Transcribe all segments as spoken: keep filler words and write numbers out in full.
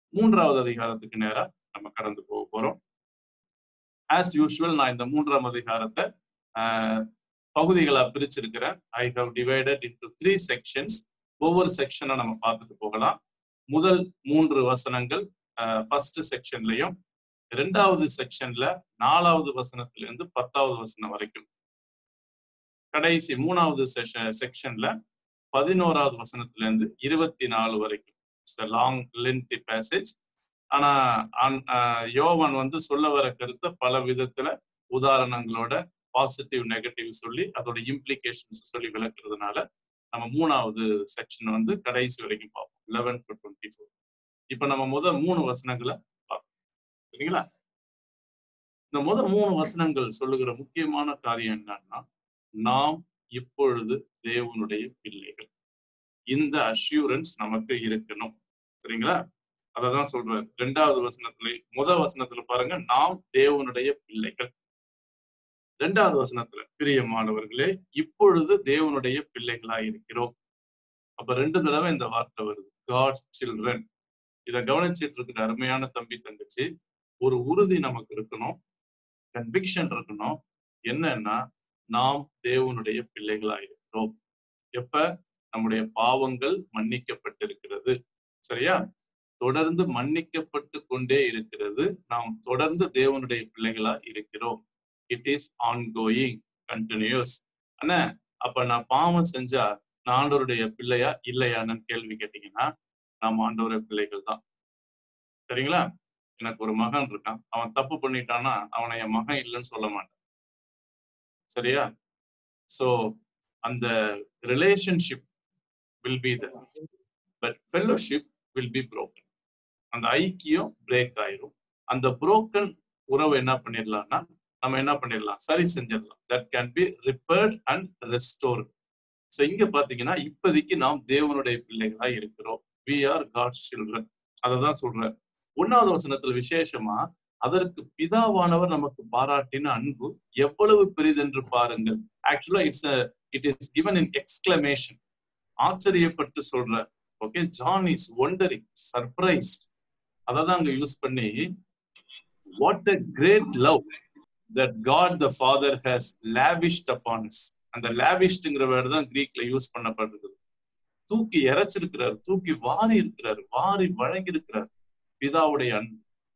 மூன்றாவது அதிகாரத்துக்கு நேரா நம்ம கடந்து போக போறோம். ஆஸ் யூஷுவல் நான் இந்த மூன்றாம் அதிகாரத்தை பகுதிகளா பிரிச்சிருக்கிறேன். I have divided into three sections. ஒவ்வொரு செக்ஷனை நம்ம பார்த்துட்டு போகலாம். முதல் மூன்று வசனங்கள் ஃபர்ஸ்ட் செக்ஷன்லயும், இரண்டாவது செக்ஷன்ல நாலாவது வசனத்துல இருந்து பத்தாவது வசனம் வரைக்கும், கடைசி மூணாவது செக்ஷன்ல பதினோராவது வசனத்துல இருந்து இருபத்தி நாலு வரைக்கும். It's a long lengthy passage. ஆனா யோவான் வந்து சொல்ல வர கருத்தை பல விதத்துல உதாரணங்களோட பாசிட்டிவ் நெகட்டிவ் சொல்லி அதோட இம்ப்ளிகேஷன்ஸ் சொல்லி விளக்குறதுனால நம்ம மூணாவது செக்ஷன் வந்து கடைசி வரைக்கும் பார்ப்போம், லெவன் டு டுவெண்ட்டி ஃபோர். இப்ப நம்ம முதல் மூணு வசனங்களை பார்ப்போம். சரிங்களா? இந்த முதல் மூணு வசனங்கள் சொல்லுகிற முக்கியமான காரியம் என்னன்னா, நாம் இப்பொழுது தேவனுடைய பிள்ளைகள். இந்த அஷ்யூரன்ஸ் நமக்கு இருக்கணும். சரிங்களா? அததான் சொல்றாரு. ரெண்டாவது வசனத்துல, முதல் வசனத்துல பாருங்க, நாம் தேவனுடைய பிள்ளைகள். இரண்டாவது வசனத்துல, பிரியமானவர்களே, இப்பொழுது தேவனுடைய பிள்ளைகளா இருக்கிறோம். அப்ப ரெண்டு தடவை இந்த வார்த்தை வருது, காட்ஸ் சில்ட்ரன். இதை கவனிச்சிட்டு இருக்கிற அருமையான தம்பி தங்கச்சி, ஒரு உறுதி நமக்கு இருக்கணும், கன்விக்ஷன் இருக்கணும். என்னன்னா, நாம் தேவனுடைய பிள்ளைகளா இருக்கிறோம். எப்ப? நம்முடைய பாவங்கள் மன்னிக்கப்பட்டிருக்கிறது. சரியா? தொடர்ந்து மன்னிக்கப்பட்டு கொண்டே இருக்கிறது. நாம் தொடர்ந்து தேவனுடைய பிள்ளைகளா இருக்கிறோம். It is ongoing, continuous. அண்ணா, அப்ப நான் பாவம் செஞ்சா நான் ஆண்டவருடைய பிள்ளையா இல்லையான்னு கேள்வி கேட்டீங்கன்னா, நாம் ஆண்டவருடைய பிள்ளைகள் தான். சரிங்களா? எனக்கு ஒரு மகன் இருக்கான், அவன் தப்பு பண்ணிட்டான்னா அவனை என் மகன் இல்லைன்னு சொல்ல மாட்டேன். சரியா? சோ அந்த relationship will be there, but fellowship will be broken. அந்த ஐக்கியம் பிரேக் ஆயிரும். அந்த broken உறவை என்ன பண்ணிடலாம்னா நம்ம என்ன பண்ணிடலாம், சரி செஞ்சிடலாம். that can be repaired and restored. So இங்க பாத்தீங்கன்னா, இப்போதைக்கு நாம் தேவனுடைய பிள்ளைகளா இருக்கிறோம். we are God's children. அததான் சொல்றார். ஒன்னாவது வசனத்துல விசேஷமா, அதற்கு பிதாவானவர் நமக்கு பாராட்டின அன்பு எவ்வளவு பெரிதென்று பாருங்கள். ஆக்சுவலா it's it is given in exclamation. ஆச்சரியப்பட்டு சொல்ற. Okay, John is wondering, surprised. அததான் அங்க யூஸ் பண்ணி, what a great love that God the Father has lavished upon us. அந்த லாவிஷ்ட்ங்கிற வேர்டு தான் கிரீக்ல யூஸ் பண்ணப்பட்டிருக்குது. தூக்கி இறைச்சிருக்கிறார், தூக்கி வாரி இருக்கிறார், வாரி வழங்கி இருக்கிறார். பிதாவுடைய அன்பு,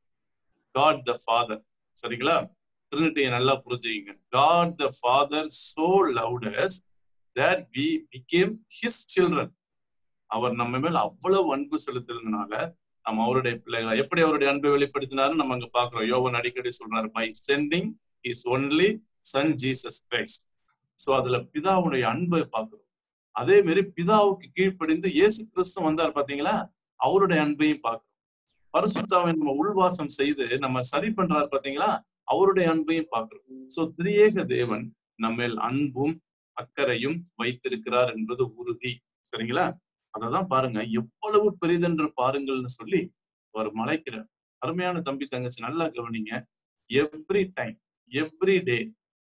God the Father. சரிங்களா? ட்ரினிட்டியை நல்லா புரிஞ்சுக்கிங்க. God the Father so loved us that we became his children. அவர் நம்ம மேல அவ்வளவு அன்பு செலுத்திருந்தனால நம்ம அவருடைய பிள்ளைகளா. எப்படி அவருடைய அன்பை வெளிப்படுத்தினாரு நம்ம அங்க பாக்குறோம். யோவான் அடிக்கடி சொல்றாரு, by sending his only son Jesus Christ. So அதுல பிதாவுடைய அன்பை பாக்குறோம். அதே மாதிரி பிதாவுக்கு கீழ்ப்படிந்து இயேசு கிறிஸ்து வந்தார் பாத்தீங்களா, அவருடைய அன்பையும் பாக்குறோம். பரிசுத்தாவை நம்ம உள்வாசம் செய்து நம்ம சரி பண்றாரு பாத்தீங்களா, அவருடைய அன்பையும் பாக்குறோம். சோ திரியேக தேவன் நம்மேல் அன்பும் அக்கறையும் வைத்திருக்கிறார் என்பது உறுதி. சரிங்களா? அததான் பாருங்க, எவ்வளவு பெரிதென்று பாருங்கள்னு சொல்லி ஒரு மலைக்கிறார். அருமையான தம்பி தங்கச்சி நல்லா கவனிங்க. Every time, every day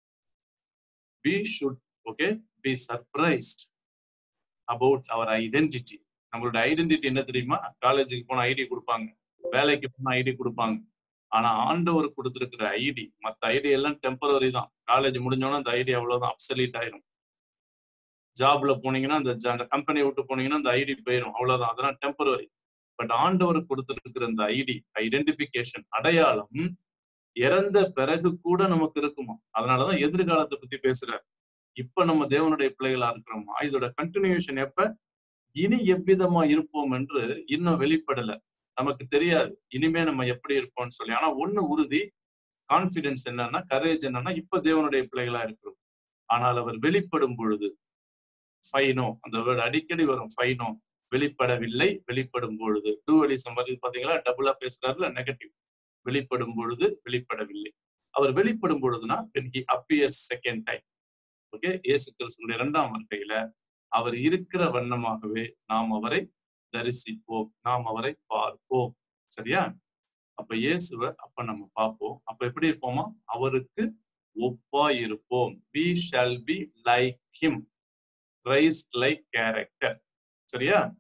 we should okay be surprised about our identity. நம்மளோட ஐடென்டிட்டி என்ன தெரியுமா? காலேஜுக்கு போன ஐடி கொடுப்பாங்க, வேலைக்கு போன ஐடி கொடுப்பாங்க. ஆனா ஆண்டவர் கொடுத்திருக்கிற ஐடி, மற்ற ஐடி எல்லாம் டெம்பரரி தான். காலேஜ் முடிஞ்சோன்னா அந்த ஐடி அவ்வளவுதான், அப்சலீட் ஆயிரும். ஜாப்ல போனீங்கன்னா அந்த கம்பெனியை விட்டு போனீங்கன்னா அந்த ஐடி போயிடும், அவ்வளவுதான். அதெல்லாம் டெம்பரரி. பட் ஆண்டவர் கொடுத்திருக்கிற அந்த ஐடி, ஐடென்டிபிகேஷன், அடையாளம் இறந்த பிறகு கூட நமக்கு இருக்குமா. அதனாலதான் எதிர்காலத்தை பத்தி பேசுறாரு. இப்ப நம்ம தேவனுடைய பிள்ளைகளா இருக்கிறோமா, இதோட கண்டினியூஷன் எப்ப, இனி எவ்விதமா இருப்போம் என்று இன்னும் வெளிப்படல, நமக்கு தெரியாது இனிமே நம்ம எப்படி இருப்போம்னு சொல்லி. ஆனா ஒண்ணு உறுதி, கான்பிடன்ஸ் என்னன்னா, கரேஜ் என்னன்னா, இப்ப தேவனுடைய பிள்ளைகளா இருக்கிறோம். ஆனால் அவர் வெளிப்படும் பொழுது, ஃபைனோ, அந்த வேர்டு அடிக்கடி வரும், ஃபைனோ, வெளிப்படவில்லை, வெளிப்படும் பொழுது. டூவலிசம் வருது பாத்தீங்களா, டபுளா பேசுறாருல, நெகட்டிவ். வெளிப்படும் பொழுது, வெளிப்படவில்லை. அவர் வெளிப்படும் பொழுதுனா when he appears second time. Okay, Yesu கிறிஸ்துவின் இரண்டாம் வருகையில அவர் இருக்கிற வண்ணமாகவே நாம் அவரை தரிசிப்போம், நாம் அவரை பார்ப்போம். சரியா? அப்ப இயேசுவை அப்ப நம்ம பார்ப்போம். அப்ப எப்படி இருப்போமா? அவருக்கு ஒப்பாய் இருப்போம். we shall be like him, Christ like character. சரியா?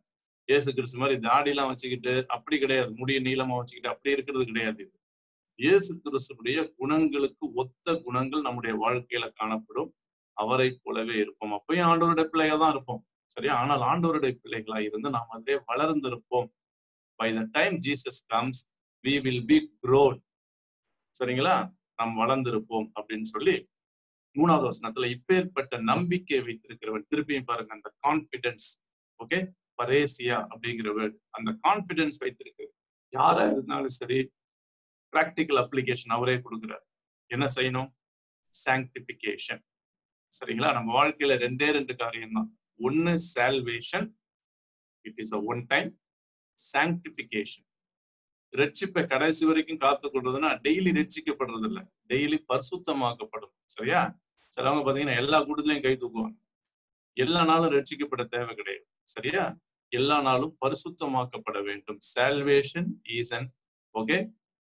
இயேசு கிறிஸ்து மாதிரி தாடியெல்லாம் வச்சுக்கிட்டு அப்படி கிடையாது, முடிய நீளமா வச்சுக்கிட்டு அப்படி இருக்கிறது கிடையாது. இது இயேசு கிறிஸ்துடைய குணங்களுக்கு ஒத்த குணங்கள் நம்முடைய வாழ்க்கையில காணப்படும். அவரை போலவே இருப்போம். அப்பயும் ஆண்டவருடைய பிள்ளைகள் தான் இருப்போம். சரியா? ஆனால் ஆண்டவருடைய பிள்ளைகளா இருந்து நாம் அதிலே வளர்ந்திருப்போம். By the time Jesus comes, we will be grown. சரிங்களா? நாம் வளர்ந்திருப்போம் அப்படின்னு சொல்லி மூணாவது வசனத்துல இப்பேற்பட்ட நம்பிக்கை வைத்திருக்கிறவன், திருப்பியும் பாருங்க அந்த கான்பிடன்ஸ், ஓகே, பரேசியா அப்படிங்கிற வேர்டு, அந்த கான்பிடன்ஸ் வைத்திருக்கு. யாரா இருந்தாலும் சரி, பிராக்டிக்கல் அப்ளிகேஷன் அவரே கொடுக்கிறார். என்ன செய்யணும்? சாங்டிபிகேஷன். சரிங்களா? நம்ம வாழ்க்கையில ரெண்டே ரெண்டு காரியம் தான். ஒன்னு salvation, it is a one time. Sanctification, ரட்சிப்பை கடைசி வரைக்கும் காத்து கொள்றதுன்னா டெய்லி ரட்சிக்கப்படுறது இல்லை, டெய்லி பரிசுத்தமாக்கப்படும். சரியா? சிலவங்க பாத்தீங்கன்னா எல்லா கூட்டத்திலையும் கை தூக்குவாங்க. எல்லா நாளும் ரட்சிக்கப்பட தேவை கிடையாது. சரியா? எல்லா நாளும் பரிசுத்தமாக்கப்பட வேண்டும். Salvation is an okay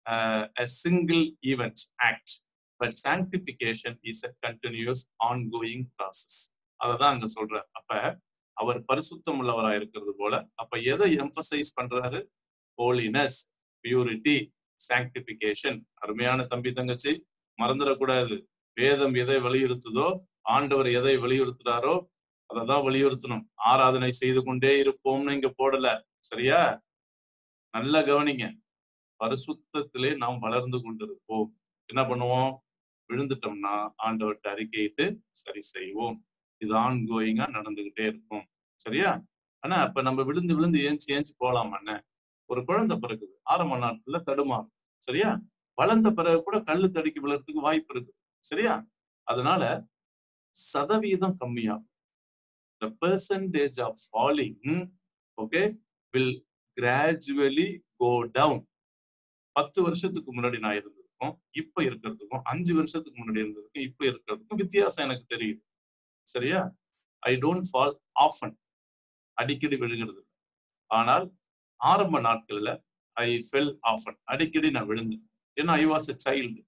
a single event act, but sanctification is a continuous ongoing process. அததான் அங்க சொல்றார். அப்ப அவர் பரிசுத்தம் உள்ளவராக இருக்கிறது போல, அப்ப எதை எம்பசைஸ் பண்றாரு? Holiness, purity, sanctification. அருமையான தம்பி தங்கச்சி, மறந்துடக்கூடாது. வேதம் எதை வலியுறுத்துதோ, ஆண்டவர் எதை வலியுறுத்துறாரோ அதை தான் வலியுறுத்தணும். ஆராதனை செய்து கொண்டே இருப்போம்னு இங்க போடல. சரியா? நல்லா கவனிங்க. பரிசுத்தத்திலே நாம் வளர்ந்து கொண்டிருப்போம். என்ன பண்ணுவோம்? விழுந்துட்டோம்னா ஆண்டவர்கிட்ட அறிக்கையிட்டு சரி செய்வோம். இது ஆன் கோயிங்கா நடந்துகிட்டே இருக்கும். சரியா? ஆனா அப்ப நம்ம விழுந்து விழுந்து ஏஞ்சி ஏஞ்சி போலாமாண்ண? ஒரு குழந்தை பிறகுது, ஆரம்ப நாட்கள்ல தடுமாறும். சரியா? வளர்ந்த பிறகு கூட கல்லு தடுக்கி விழுறதுக்கு வாய்ப்பு இருக்கு. சரியா? அதனால சதவீதம் கம்மியாகும். The percentage of falling, okay, will gradually go down. பத்து வருஷத்துக்கு முன்னாடி நான் இருந்ததுக்கும் இப்ப இருக்கிறதுக்கும், அஞ்சு வருஷத்துக்கு முன்னாடி இருந்ததுக்கும் இப்ப இருக்கிறதுக்கும் வித்தியாசம் எனக்கு தெரியுது. சரியா? ஐ டோன்ட் ஃபால் ஆஃபன், அடிக்கடி விழுகிறது. ஆனால் ஆரம்ப நாட்கள்ல ஐ ஃபெல் ஆஃபன், அடிக்கடி நான் விழுந்தேன். ஏன்னா ஐ வாஸ் எ சைல்டு.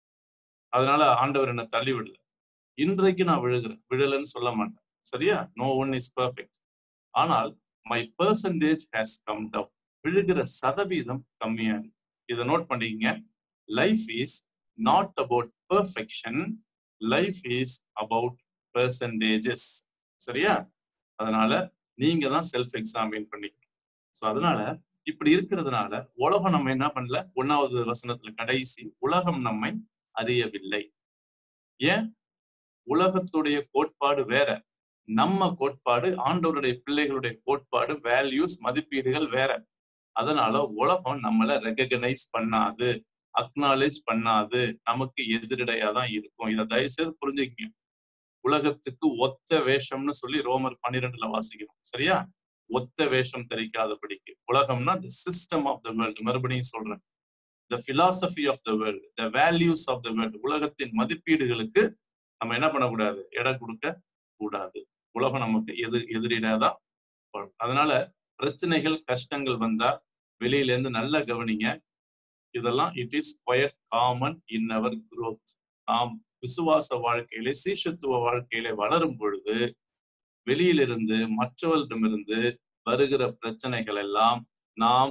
அதனால ஆண்டவர் என்னை தள்ளி விடல. இன்றைக்கு நான் விழுகிறேன், விழலன்னு சொல்ல மாட்டேன். சரியா? No one is perfect. ஆனால் my percentage has come down. விழுகிற சதவீதம் கம்மியாகும். இதை நோட் பண்ணிக்கங்க. Life is not about perfection, life is about percentages. சரியா? அதனால நீங்க தான் செல்ஃப் எக்ஸாமின் பண்ணிக்கணும். ஸோ அதனால இப்படி இருக்கிறதுனால உலகம் நம்ம என்ன பண்ணல? ஒன்னாவது வசனத்துல கடைசி, உலகம் நம்மை அறியவில்லை. ஏன்? உலகத்துடைய கோட்பாடு வேற, நம்ம கோட்பாடு, ஆண்டவருடைய பிள்ளைகளுடைய கோட்பாடு, வேல்யூஸ், மதிப்பீடுகள் வேற. அதனால உலகம் நம்மளை ரெகக்னைஸ் பண்ணாது, அக்னாலேஜ் பண்ணாது, நமக்கு எதிரடையா தான் இருக்கும். இதை தயவு செய்து புரிஞ்சுக்கங்க. உலகத்துக்கு ஒத்த வேஷம்னு சொல்லி ரோமர் பன்னிரெண்டுல வாசிக்கணும். சரியா? ஒத்த வேஷம் தெரிக்காதபடிக்கு. உலகம்னா the system of the world. மறுபடியும் சொல்றேன், the philosophy of the world, the values of the world. உலகத்தின் மதிப்பீடுகளுக்கு நம்ம என்ன பண்ணக்கூடாது? இடம் கொடுக்க கூடாது. உலகம் நமக்கு எதிர் எதிரிடாதான். அதனால பிரச்சனைகள், கஷ்டங்கள் வந்தா வெளியில இருந்து நல்லா கவனிங்க. இதெல்லாம் it is quite common in our growth. நாம் விசுவாச வாழ்க்கையிலே, சீஷத்துவ வாழ்க்கையிலே வளரும் பொழுது வெளியிலிருந்து, மற்றவர்களிடமிருந்து வருகிற பிரச்சனைகள் எல்லாம் நாம்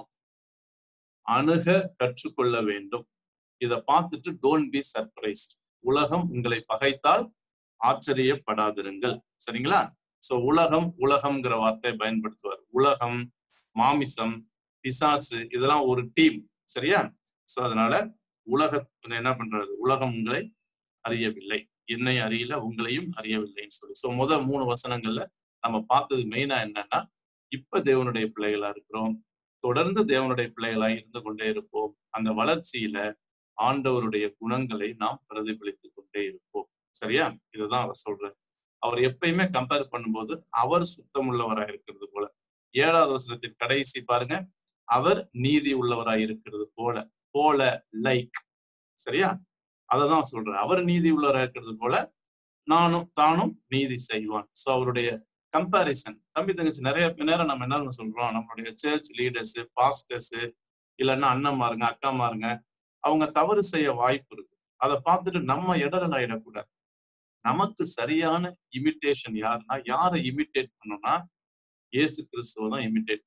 அணுக கற்றுக்கொள்ள வேண்டும். இதை பார்த்துட்டு டோன்ட் பி சர்ப்ரைஸ்ட். உலகம் உங்களை பகைத்தால் ஆச்சரியப்படாதிருங்கள். சரிங்களா? சோ உலகம், உலகம்ங்கிற வார்த்தையை பயன்படுத்துவார். உலகம், மாமிசம், பிசாசு, இதெல்லாம் ஒரு டீம். சரியா? சோ அதனால உலகத்துல என்ன பண்றது? உலகம் உங்களை அறியவில்லை, என்னை அறியல, உங்களையும் அறியவில்லைன்னு சொல்லி. சோ முதல் மூணு வசனங்கள்ல நம்ம பார்த்தது மெயினா என்னன்னா, இப்ப தேவனுடைய பிள்ளைகளா இருக்கிறோம், தொடர்ந்து தேவனுடைய பிள்ளைகளா இருந்து கொண்டே இருப்போம். அந்த வளர்ச்சியில ஆண்டவருடைய குணங்களை நாம் பிரதிபலித்துக் கொண்டே இருப்போம். சரியா? இதுதான் அவர் சொல்றார். அவர் எப்பயுமே கம்பேர் பண்ணும்போது அவர் சுத்தம் உள்ளவராய் இருக்கிறது போல. ஏழாவது வசனத்தின் கடைசி பாருங்க, அவர் நீதி உள்ளவராய் இருக்கிறது போல. போல, லைக். சரியா? அததான் சொல்றார். அவர் நீதி உள்ளவராய் இருக்கிறது போல நானும் தானும் நீதி செய்வான். சோ அவருடைய கம்பாரிசன். தம்பி தங்கச்சி, நிறைய நேரம் நம்ம என்ன சொல்றோம், நம்மளுடைய சர்ச் லீடர்ஸ், பாஸ்டர்ஸ், இல்லைன்னா அண்ணன்மாருங்க, அக்காமாருங்க, அவங்க தவறு செய்ய வாய்ப்பு இருக்கு. அதை பார்த்துட்டு நம்ம இடரல் ஆயிடக்கூடாது. நமக்கு சரியான இமிட்டேஷன் யாருன்னா, யாரை இமிட்டேட் பண்ணணும்னா இயேசு கிறிஸ்துவ தான் இமிட்டேட் பண்ணணும்.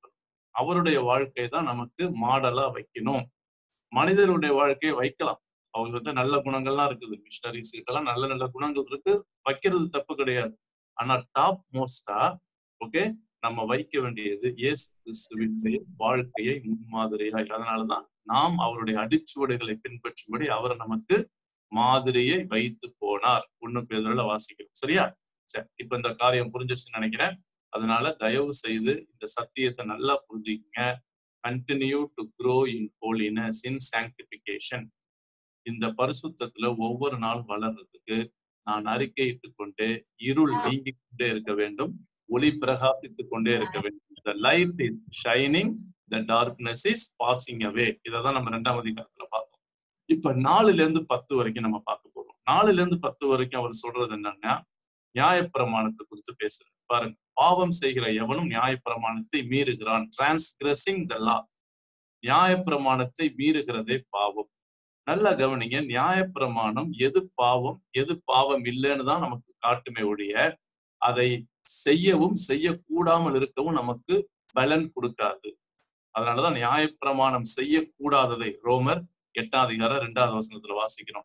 அவருடைய வாழ்க்கை தான் நமக்கு மாடலா வைக்கணும். மனிதருடைய வாழ்க்கையை வைக்கலாம். அவங்க வந்து நல்ல குணங்கள்லாம் இருக்குது. மிஷனரிஸ் கிட்டலாம் நல்ல நல்ல குணங்கள் இருக்கு. வைக்கிறது தப்பு கிடையாது. ஆனா டாப் மோஸ்டா ஓகே நம்ம வைக்க வேண்டியது இயேசு கிறிஸ்துவினுடைய வாழ்க்கையை முன்மாதிரியாய். அதனாலதான் நாம் அவருடைய அடிச்சுவடுகளை பின்பற்றும்படி அவர் நமக்கு மாதிரியை வைத்து போனார். ஒண்ணு பேதுருல வாசிக்கிறோம். சரியா? சரி, இப்ப இந்த காரியம் புரிஞ்சிருச்சுன்னு நினைக்கிறேன். அதனால தயவு செய்து இந்த சத்தியத்தை நல்லா புரிஞ்சுக்கங்க. Continue to grow in holiness in sanctification. இந்த பரிசுத்தத்துல ஒவ்வொரு நாள் வளர்றதுக்கு நான் அறிக்கையிட்டுக் கொண்டே இருள் நீங்கிக் கொண்டே இருக்க வேண்டும். ஒளி பிரகாசித்துக் கொண்டே இருக்க வேண்டும். The light is shining, the darkness is passing away. இததான் நம்ம ரெண்டாம் அதிகாரத்துல பார்த்தோம். இப்ப நாலுல இருந்து பத்து வரைக்கும் நம்ம பார்க்க போறோம். நாலுல இருந்து பத்து வரைக்கும் அவர் சொல்றது என்னன்னா, நியாயப்பிரமாணத்தை குறித்து பேசுறாரு. பாருங்க, பாவம் செய்கிற எவனும் நியாயப்பிரமாணத்தை மீறுகிறான். டிரான்ஸ்கிரசிங் த லா. நியாயப்பிரமாணத்தை மீறுகிறதே பாவம். நல்லா கவனிங்க, நியாயப்பிரமாணம் எது பாவம் எது பாவம் இல்லைன்னு தான் நமக்கு காட்டுமே ஒழிய அதை செய்யவும் செய்யக்கூடாமல் இருக்கவும் நமக்கு பலன் கொடுக்காது. அதனாலதான் நியாயப்பிரமாணம் செய்யக்கூடாததை ரோமர் எட்டாம் அதிகாரம் இரண்டாவது வசனத்துல வாசிக்கிறோம்.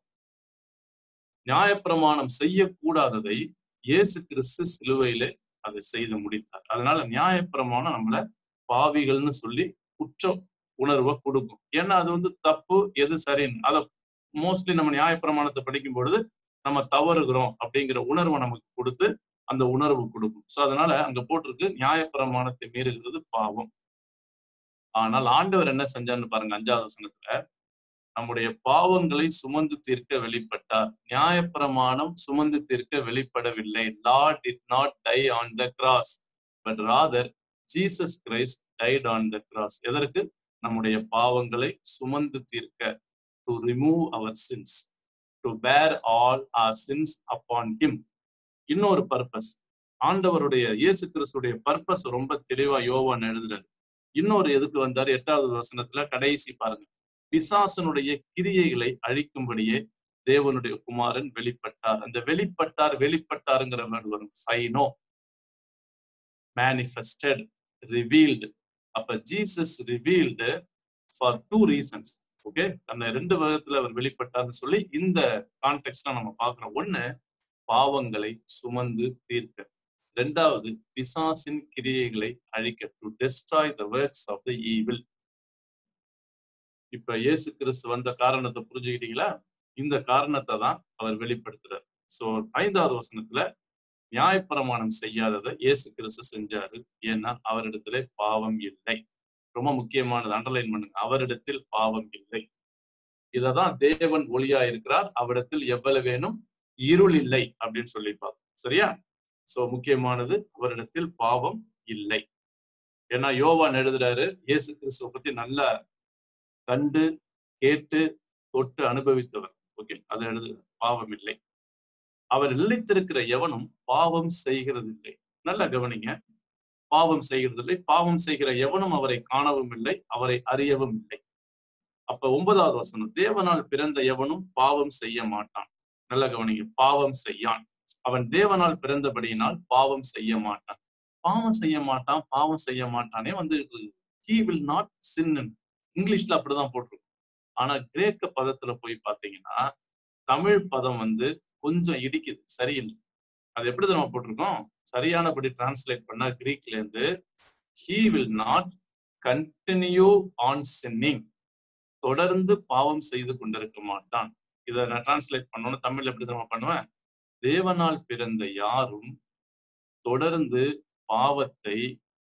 நியாயப்பிரமாணம் செய்யக்கூடாததை இயேசு கிறிஸ்து சிலுவையிலே அதை செய்து முடித்தார். அதனால நியாயப்பிரமாணம் நம்மள பாவிகள்னு சொல்லி குற்ற உணர்வை கொடுக்கும். ஏன்னா அது வந்து தப்பு எது சரின்னு அதை மோஸ்ட்லி நம்ம நியாயப்பிரமாணத்தை படிக்கும் பொழுது நம்ம தவறுகிறோம் அப்படிங்கிற உணர்வை நமக்கு கொடுத்து அந்த உணர்வு கொடுக்கும். சோ அதனால அங்க போட்டிருக்கு நியாயப்பிரமாணத்தை மீறுகிறது பாவம். ஆனால் ஆண்டவர் என்ன செஞ்சான்னு பாருங்க, அஞ்சாவது வசனத்துல நம்முடைய பாவங்களை சுமந்து தீர்க்க வெளிப்பட்டார். நியாயப்பிரமாணம் சுமந்து தீர்க்க வெளிப்படவில்லை. Law did not die on the cross, but rather Jesus Christ died on the cross. எதற்கு? நம்முடைய பாவங்களை சுமந்து தீர்க்க. To remove our sins, to bear all our sins upon him. இன்னொரு பர்பஸ், ஆண்டவருடைய இயேசு கிறிஸ்துடைய பர்பஸ் ரொம்ப தெளிவா யோவான் எழுதுறாரு. இன்னொரு எதுக்கு வந்தாரு? எட்டாவது வசனத்துல கடைசி பாருங்க, பிசாசனுடைய கிரியைகளை அழிக்கும்படியே தேவனுடைய குமாரன் வெளிப்பட்டார். அந்த வெளிப்பட்டார் வெளிப்பட்டாருங்கிற வேர்டு வரும். ஃபைனோ, மேனிஃபெஸ்டட், ரிவீல்டு. அப்ப Jesus revealed for two reasons. Okay, அந்த ரெண்டு விதத்துல அவர் வெளிப்பட்டார்னு சொல்லி இந்த கான்டெக்ட்ல நம்ம பார்க்கிறோம். ஒண்ணு, பாவங்களை சுமந்து தீர்க்க. ரெண்டாவது, பிசாசின் கிரியைகளை அழிக்க. To destroy the works of the evil. இப்ப இயேசு கிறிஸ்து வந்த காரணத்தை புரிஞ்சுக்கிட்டீங்களா? இந்த காரணத்தை தான் அவர் வெளிப்படுத்துறார். சோ ஐந்தாவது வசனத்துல நியாயப்பிரமாணம் செய்யாததை இயேசு கிறிஸ்து செஞ்சாரு. ஏன்னா அவரிடத்திலே பாவம் இல்லை. ரொம்ப முக்கியமானது, அண்டர்லைன் பண்ணுங்க, அவரிடத்தில் பாவம் இல்லை. இததான் தேவன் ஒளியா இருக்கிறார், அவரிடத்தில் எவ்வளவேனும் இருள் இல்லை அப்படின்னு சொல்லிப்பாங்க. சரியா? சோ முக்கியமானது, அவரிடத்தில் பாவம் இல்லை. ஏன்னா யோவான் எழுதுறாரு, இயேசு கிறிஸ்துவை பத்தி நல்லா கண்டு கேட்டு தொட்டு அனுபவித்தவர். ஓகே, அதை எழுது, பாவம் இல்லை. அவர் நிலைத்திருக்கிற எவனும் பாவம் செய்கிறது இல்லை. நல்லா கவனிங்க, பாவம் செய்கிறது இல்லை. பாவம் செய்கிற எவனும் அவரை காணவும் இல்லை, அவரை அறியவும் இல்லை. அப்ப ஒன்பதாவது வசனம், தேவனால் பிறந்த எவனும் பாவம் செய்ய மாட்டான். நல்லா கவனிங்க, பாவம் செய்யான். அவன் தேவனால் பிறந்தபடியினால் பாவம் செய்ய மாட்டான். பாவம் செய்ய மாட்டான், பாவம் செய்ய மாட்டானே வந்து he will not sin. இங்கிலீஷ்ல அப்படிதான் போட்டிருக்கும். ஆனா கிரேக்க பதத்துல போய் பாத்தீங்கன்னா தமிழ் பதம் வந்து கொஞ்சம் இடிக்குது, சரியில்லை. அது எப்படி நம்ம போட்டிருக்கோம்? சரியானபடி டிரான்ஸ்லேட் பண்ணா கிரீக்ல இருந்து he will not continue on sinning, தொடர்ந்து பாவம் செய்து கொண்டிருக்க மாட்டான். இதை நான் டிரான்ஸ்லேட் பண்ணணும் தமிழ்ல எப்படி நம்ம பண்ணுவேன்? தேவனால் பிறந்த யாரும் தொடர்ந்து பாவத்தை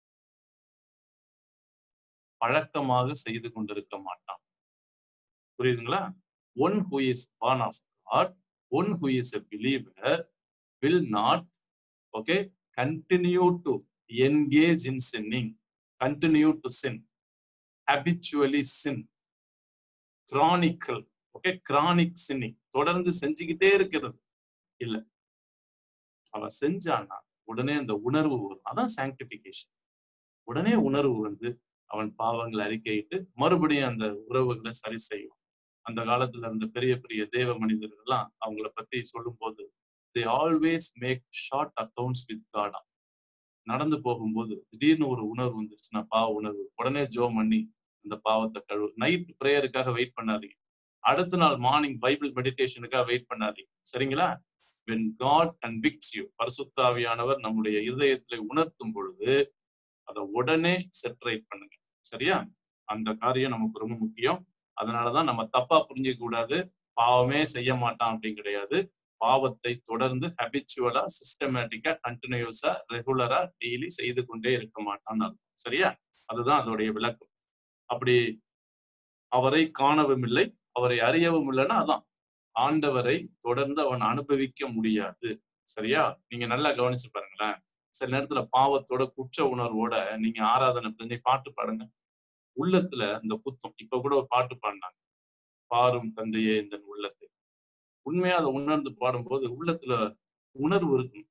பழக்கமாக செய்து கொண்டிருக்க மாட்டான். புரியுதுங்களா? One who is born of God, one who is a believer will not, okay, continue to engage in sinning, continue to sin, habitually sin, chronical, okay, chronic sinning, தொடர்ந்து செஞ்சுக்கிட்டே இருக்கிறது இல்ல. அவன் செஞ்சான்னா உடனே அந்த உணர்வு வரும். அதான் சாங்டிபிகேஷன். உடனே உணர்வு வந்து அவன் பாவங்களை அறிக்கையிட்டு மறுபடியும் அந்த உறவுகளை சரி செய்யும். அந்த காலத்துல இருந்த பெரிய பெரிய தேவ மனிதர்கள் எல்லாம் அவங்கள பத்தி சொல்லும் போது they always make short accounts with God. நடந்து போகும்போது திடீர்னு ஒரு உணர்வு வந்துருச்சுன்னா, பாவ உணர்வு, உடனே ஜெபம் பண்ணி அந்த பாவத்தை கழுவு. நைட் பிரேயருக்காக வெயிட் பண்ணாதீங்க. அடுத்த நாள் மார்னிங் பைபிள் மெடிடேஷனுக்காக வெயிட் பண்ணாதீங்க. சரிங்களா? when God convicts you, பரிசுத்த ஆவியானவர் நம்முடைய இருதயத்திலே உணர்த்தும் பொழுது அதை உடனே செட்டரேட் பண்ணுங்க. சரியா? அந்த காரியம் நமக்கு ரொம்ப முக்கியம். அதனாலதான் நம்ம தப்பா புரிஞ்சிக்க கூடாது. பாவமே செய்ய மாட்டான் அப்படின்னு கிடையாது. பாவத்தை தொடர்ந்து ஹபிச்சுவலா, சிஸ்டமேட்டிக்கா, கண்டினியூஸா, ரெகுலரா, டெய்லி செய்து கொண்டே இருக்க மாட்டான்னு அர்த்தம். சரியா? அதுதான் அதோடைய விளக்கம். அப்படி அவரை காணவும் இல்லை, அவரை அறியவும் இல்லைன்னா அதான் ஆண்டவரை தொடர்ந்து அவன் அனுபவிக்க முடியாது. சரியா? நீங்க நல்லா கவனிச்சு பாருங்களேன். சில நேரத்துல பாவத்தோட குற்ற உணர்வோட நீங்க ஆராதனை பண்ணி பாட்டு பாடுங்க, உள்ளத்துல இந்த குத்தம். இப்ப கூட ஒரு பாட்டு பாடினாங்க, பாரும் தந்தையே இந்த உள்ளத்தை. உண்மையா அதை உணர்ந்து பாடும்போது உள்ளத்துல உணர்வு இருக்கும்.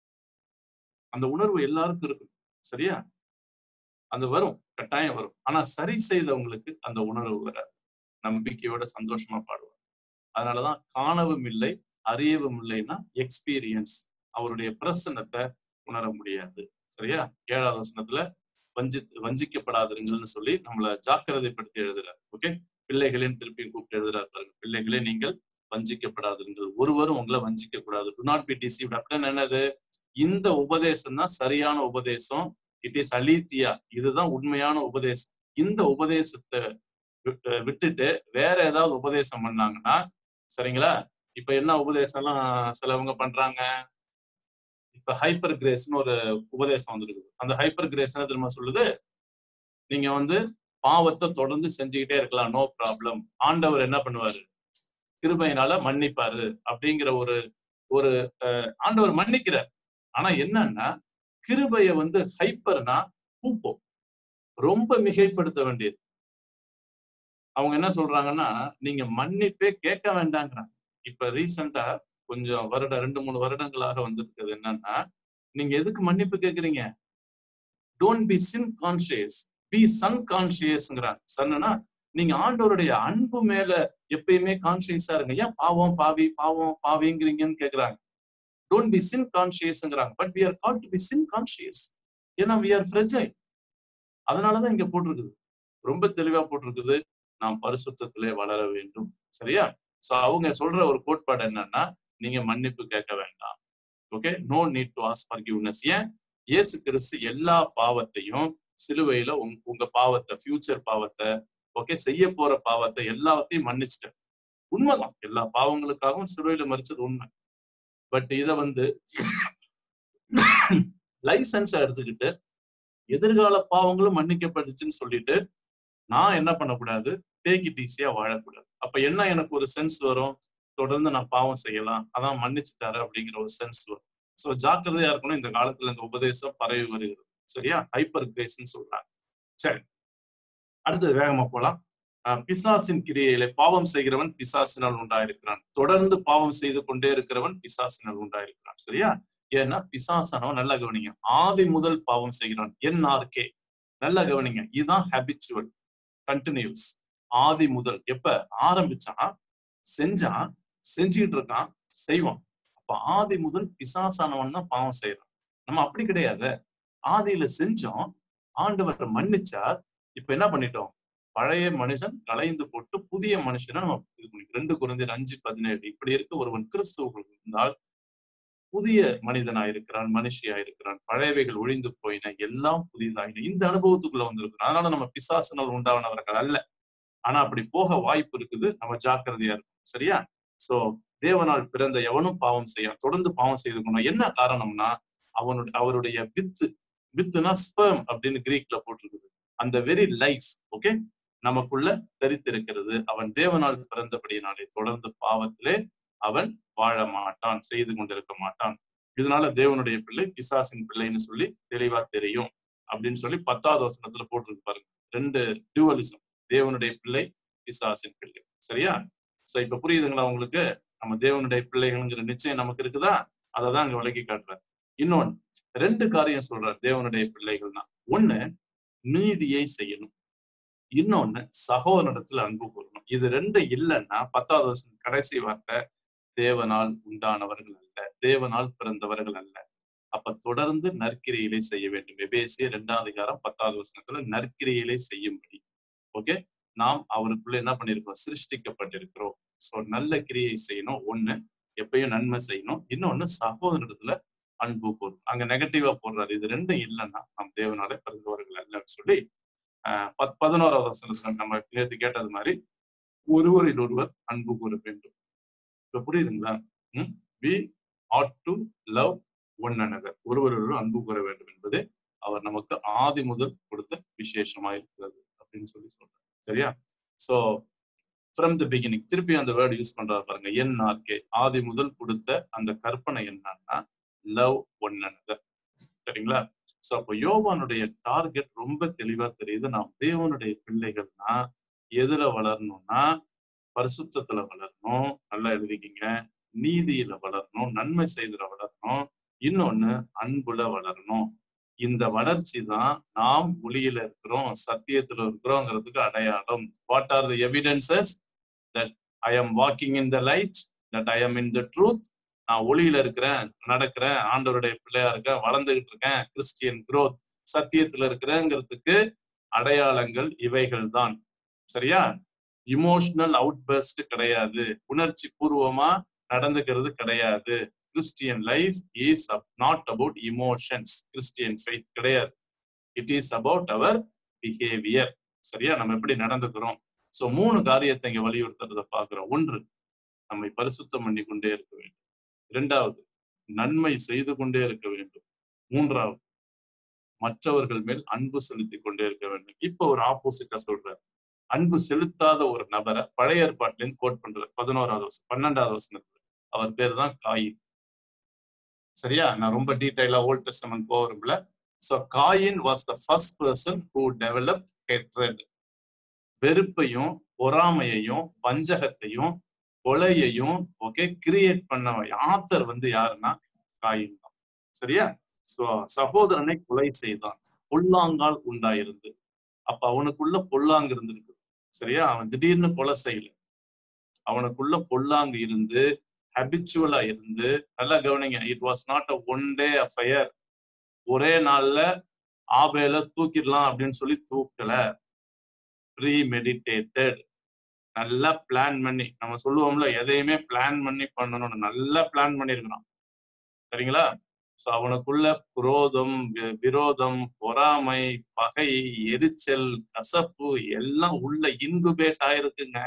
அந்த உணர்வு எல்லாருக்கும் இருக்கும். சரியா? அது வரும், கட்டாயம் வரும். ஆனா சரி செய்தவங்களுக்கு அந்த உணர்வு வராது. நம்பிக்கையோட சந்தோஷமா பாடுவார். அதனாலதான் காணவும் இல்லை, அறியவும் இல்லைன்னா எக்ஸ்பீரியன்ஸ், அவருடைய பிரசன்னத்தை உணர முடியாது. சரியா? ஏழாவது வசனத்துல வஞ்சி வஞ்சிக்கப்படாதீங்கள்னு சொல்லி நம்மளை ஜாக்கிரதைப்படுத்தி எழுதுறாரு. ஓகே, பிள்ளைகளின் திருப்பி கூப்பிட்டு எழுதுறாரு பாருங்க. பிள்ளைகளே நீங்கள் வஞ்சிக்கப்படாதீர்கள், ஒருவரும் உங்களை வஞ்சிக்க கூடாது. To not be deceived. அப்படின்னு என்னது? இந்த உபதேசம் தான் சரியான உபதேசம். இட் இஸ் அலீத்தியா, இதுதான் உண்மையான உபதேசம். இந்த உபதேசத்தை விட்டுட்டு வேற ஏதாவது உபதேசம் பண்ணாங்கன்னா, சரிங்களா? இப்ப என்ன உபதேசம் எல்லாம் சிலவங்க பண்றாங்க? இப்ப ஹைப்பர் கிரேஸ்னு ஒரு உபதேசம் வந்துருக்குது. அந்த ஹைப்பர் கிரேஸ் என்ன தெரியுமா சொல்லுது? நீங்க வந்து பாவத்தை தொடர்ந்து செஞ்சுக்கிட்டே இருக்கலாம், நோ ப்ராப்ளம், ஆண்டவர் என்ன பண்ணுவாரு? கிருபையினால மன்னிப்பாரு அப்படிங்கிற ஒரு ஒரு ஆண்டவர் மன்னிக்கிறார். ஆனா என்னன்னா, கிருபையை வந்து ஹைப்பர்னா பூப்போம், ரொம்ப மிகைப்படுத்த வேண்டியது. அவங்க என்ன சொல்றாங்கன்னா, நீங்க மன்னிப்பே கேட்க வேண்டாங்கிறாங்க. இப்ப ரீசெண்டா கொஞ்சம் வருடம் ரெண்டு மூணு வருடங்களாக வந்திருக்கிறது என்னன்னா, நீங்க எதுக்கு மன்னிப்பு கேட்கறீங்க? Don't be sin conscious, be son கான்சியஸ்ங்கிறாங்க. சன்னா நீங்க ஆண்டவருடைய அன்பு மேல எப்பயுமே கான்சியஸா இருங்க. ஏன் பாவம் பாவி பாவம் பாவிங்கிறீங்கன்னு கேக்குறாங்க. டோன்ட் பி சின் கான்சியஸ்ங்கிறாங்க. But we are called to be sin conscious. ஏன்னா we are fragile. அதனாலதான் இங்க போட்டிருக்குது, ரொம்ப தெளிவா போட்டிருக்குது, நாம் பரிசுத்தத்திலே வளர வேண்டும். சரியா? சோ அவங்க சொல்ற ஒரு கோட்பாடு என்னன்னா, நீங்க மன்னிப்பு கேட்க வேண்டாம். Okay, no need to ask forgiveness. ஏன்? இயேசு கிறிஸ்து எல்லா பாவத்தையும் சிலுவையில உங்க பாவத்தை, ஃபியூச்சர் பாவத்தை, ஓகே, செய்ய போற பாவத்தை எல்லாத்தையும் மன்னிச்சிட்டேன். உண்மைதான், எல்லா பாவங்களுக்காகவும் சிலுவையில மறிச்சது உண்மை. பட் இத வந்து லைசன்ஸ் எடுத்துக்கிட்டு எதிர்கால பாவங்களும் மன்னிக்கப்பட்டுச்சுன்னு சொல்லிட்டு நான் என்ன பண்ணக்கூடாது? டேக் இட் ஈஸியா வாழக்கூடாது. அப்ப என்ன எனக்கு ஒரு சென்ஸ் வரும்? தொடர்ந்து நான் பாவம் செய்யலாம், அதான் மன்னிச்சுட்டாரு அப்படிங்கிற ஒரு சென்ஸ் வரும். சோ ஜாக்கிரதையா இருக்கணும். இந்த காலத்துல இந்த உபதேசம் பரவி வருகிறது. சரியா? ஹைப்பர் கிரேஸ்ன்னு சொல்றாங்க. சரி, அடுத்தது வேகமா போலாம். பிசாசின் கிரியையிலே பாவம் செய்கிறவன் பிசாசினால் உண்டாயிருக்கிறான். தொடர்ந்து பாவம் செய்து கொண்டே இருக்கிறவன் பிசாசினால் உண்டாயிருக்கிறான். சரியா? ஏன்னா பிசாசானவன், நல்லா கவனிங்க, ஆதி முதல் பாவம் செய்கிறான். என் ஆர் கே, நல்லா கவனிங்க, இதுதான் ஹேபிச்சுவல், கண்டினியூஸ். ஆதி முதல் எப்ப ஆரம்பிச்சான், செஞ்சான், செஞ்சுக்கிட்டு இருக்கான், செய்வான். அப்ப ஆதி முதல் பிசாசானவன் தான் பாவம் செய்யறான். நம்ம அப்படி கிடையாது. ஆதியில செஞ்சோம், ஆண்டவர் மன்னிச்சார். இப்ப என்ன பண்ணிட்டோம்? பழைய மனுஷன் கலைந்து போட்டு புதிய மனுஷனை நம்ம இது பண்ணி, ரெண்டு குழந்தையர் அஞ்சு பதினேழு இப்படி இருக்க ஒருவன் கிறிஸ்துவுக்குள் இருந்தால் புதிய மனிதனாயிருக்கிறான், மனுஷியாயிருக்கிறான், பழையவைகள் ஒழிந்து போயின, எல்லாம் புதிதாயின. இந்த அனுபவத்துக்குள்ள வந்திருக்கிறோம். அதனால நம்ம பிசாசினால் உண்டானவர்கள் அல்ல. ஆனா அப்படி போக வாய்ப்பு இருக்குது. நம்ம ஜாக்கிரதையா இருக்கும். சரியா? சோ தேவனால் பிறந்த எவனும் பாவம் செய்ய, தொடர்ந்து பாவம் செய்து கொண்டோம். என்ன காரணம்னா, அவனுடைய அவருடைய வித்து, வித்துனா ஸ்பெர்ம் அப்படின்னு கிரீக்ல போட்டிருக்குது. அந்த வெரி லைஃப், ஓகே, நமக்குள்ள தரித்திருக்கிறது. அவன் தேவனால் பிறந்தபடியினாலே தொடர்ந்து பாவத்திலே அவன் வாழ மாட்டான், செய்து கொண்டிருக்க மாட்டான். இதனால தேவனுடைய பிள்ளை பிசாசின் பிள்ளைன்னு சொல்லி தெளிவா தெரியும் அப்படின்னு சொல்லி பத்தாவது வசனத்துல போட்டிருக்கு பாருங்க. ரெண்டு டியூவலிசம், தேவனுடைய பிள்ளை, பிசாசின் பிள்ளை. சரியா? சோ இப்ப புரியுதுங்களா உங்களுக்கு? நம்ம தேவனுடைய பிள்ளைகள்ங்கிற நிச்சயம் நமக்கு இருக்குதா? அதை தான் அங்க விளக்கி காட்டுறாரு. இன்னொன்னு ரெண்டு காரியம் சொல்றாரு தேவனுடைய பிள்ளைகள்னா. ஒண்ணு, நீதியை செய்யணும். இன்னொன்னு, சகோதரனிடத்துல அன்பு கூறணும். இது ரெண்டு இல்லைன்னா பத்தாவது வருஷம் கடைசி வார்த்தை, தேவனால் உண்டானவர்கள் அல்ல, தேவனால் பிறந்தவர்கள் அல்ல. அப்ப தொடர்ந்து நற்கிரியிலே செய்ய வேண்டும். எபேசியர் இரண்டாம் அதிகாரம் பத்தாவது வசனத்துல நற்கிரியிலே செய்யும்படி. ஓகே, நாம் அவருக்குள்ள என்ன பண்ணிருக்கோம்? சிருஷ்டிக்கப்பட்டிருக்கிறோம். சோ நல்ல கிரியை செய்யணும். ஒண்ணு, எப்பயும் நன்மை செய்யணும். இன்னொன்னு, சகோதரத்துல அன்பு போடும். அங்க நெகட்டிவா போடுறாரு. இது ரெண்டும் இல்லைன்னா நம் தேவனாலே பிறந்தவர்கள் அல்லன்னு சொல்லி ஆஹ் பத் பதினோராவது வசனம் நம்ம நேற்று கேட்டது மாதிரி ஒருவரில் ஒருவர் அன்பு கூற வேண்டும். இப்ப புரியுதுங்களா? ம் we ought to love one another. ஒருவர் ஒருவர் அன்பு கூற வேண்டும் என்பது அவர் நமக்கு ஆதி முதல் கொடுத்த விசேஷமா இருக்கிறது அப்படின்னு சொல்லி சொல்றாரு. சரியா? சோ ஃப்ரம் தி பிகினிங், திருப்பி அந்த வேர்டு யூஸ் பண்றாரு பாருங்க, என் ஆர்கே, ஆதி முதல் கொடுத்த அந்த கற்பனை என்னன்னா லவ் ஒன் அனதர். சரிங்களா? சோ அப்போ யோவானுடைய டார்கெட் ரொம்ப தெளிவா தெரியுது. நாம் தேவனுடைய பிள்ளைகள்னா எதுல வளரணும்னா பரிசுத்தத்துல வளரணும். நல்லா எழுதிக்கிங்க. நீதியில வளரணும், நன்மை செய்துல வளரணும், இன்னொன்னு அன்புல வளரணும். இந்த வளர்ச்சி தான் நாம் ஒளியில இருக்கிறோம், சத்தியத்துல இருக்கிறோங்கிறதுக்கு அடையாளம். What are the evidences that I am walking in the light, that I am in the truth? நான் ஒளியில இருக்கிறேன், நடக்கிறேன், ஆண்டவருடைய பிள்ளையா இருக்கேன், வளர்ந்துகிட்டு இருக்கேன், கிறிஸ்டியன் growth, சத்தியத்துல இருக்கிறேங்கிறதுக்கு அடையாளங்கள் இவைகள் தான். சரியா? இமோஷனல் அவுட்பர்ஸ்ட் கிடையாது, உணர்ச்சி பூர்வமா நடந்துக்கிறது கிடையாது. Christian life is not about emotions. Christian faith கிடையாது. It is about our behaviour. சரியா? நம்ம எப்படி நடந்துக்கிறோம். சோ மூணு காரியத்தை இங்க வலியுறுத்துறத பாக்குறோம். ஒன்று, நம்மை பரிசுத்தம் பண்ணி கொண்டே இருக்க வேண்டும். இரண்டாவது, நன்மை செய்து கொண்டே இருக்க வேண்டும். மூன்றாவது, மற்றவர்கள் மேல் அன்பு செலுத்தி கொண்டே இருக்க வேண்டும். இப்ப ஒரு ஆப்போசிட்டா சொல்றாரு. அன்பு செலுத்தாத ஒரு நபரை பழைய ஏற்பாட்டுல இருந்து கோட் பண்றாரு. பதினோராவது வருஷம் பன்னெண்டாவது வருஷத்துல அவர் பேர் தான் காயின். சரியா? நான் ரொம்ப டீடைலா ஓல்ட் டெஸ்டமென்ட் போக விரும்பல. So Cain was the first person who developed hatred. வெறுப்பையும் பொறாமையையும் வஞ்சகத்தையும் கொலையையும் ஓகே கிரியேட் பண்ண ஆத்தர் வந்து யாருன்னா காயின் தான். சரியா? சோ சகோதரனை கொலை செய்தான், பொல்லாங்கால் உண்டாயிருந்து. அப்ப அவனுக்குள்ள பொல்லாங்கு இருந்திருக்கு. சரியா? அவன் திடீர்னு கொலை செய்யல, அவனுக்குள்ள பொல்லாங்கு இருந்து ஹபிச்சுவலா இருந்து. நல்லா கவனிங்க, it was not a one day affair. ஒரே நாள்ல ஆபேல தூக்கிடலாம் அப்படின்னு சொல்லி தூக்கல. ப்ரீ மெடிடேட்டட், நல்லா பிளான் பண்ணி. நம்ம சொல்லுவோம்ல, எதையுமே பிளான் பண்ணி பண்ணணும்னு, நல்லா பிளான் பண்ணிருக்கிறான். சரிங்களா? சோ அவனுக்குள்ள குரோதம், விரோதம், பொறாமை, பகை, எரிச்சல், கசப்பு எல்லாம் உள்ள இன்குபேட் ஆயிருக்குங்க.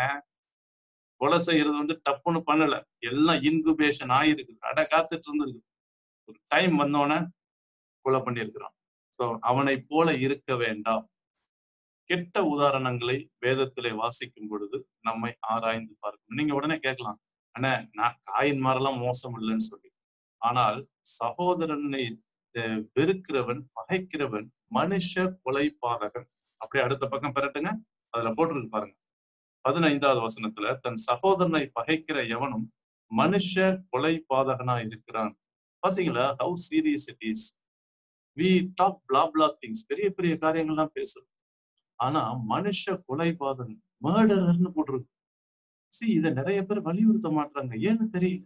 கொலை செய்யறது வந்து டப்புன்னு பண்ணல, எல்லாம் இன்குபேஷன் ஆயிருக்கு, அட காத்துட்டு இருந்திருக்கு. ஒரு டைம் வந்தோடனே கொலை பண்ணியிருக்கிறான். சோ அவனை போல இருக்க வேண்டாம். கெட்ட உதாரணங்களை வேதத்திலே வாசிக்கும் பொழுது நம்மை ஆராய்ந்து பார்க்கணும். நீங்க உடனே கேட்கலாம், அண்ணா நான் காயின் மாதிரிலாம் மோசம் இல்லைன்னு சொல்லி. ஆனால் சகோதரனை வெறுக்கிறவன், பகைக்கிறவன் மனுஷ கொலை பாதகன். அப்படியே அடுத்த பக்கம் பெறட்டுங்க, அதுல போட்டிருக்கு பாருங்க. பதினைந்தாவது வசனத்துல, தன் சகோதரனை பகைக்கிற எவனும் மனுஷ கொலை பாதகனா இருக்கிறான். பாத்தீங்களா how serious it is. we talk blah blah things, பெரிய பெரிய காரியங்கள்லாம் பேசுறோம். ஆனா மனுஷ கொலை பாதகன், மர்டரர்னு போட்டிருக்கு. சி இதை நிறைய பேர் வலியுறுத்த மாட்டாங்க. ஏன்னு தெரியல.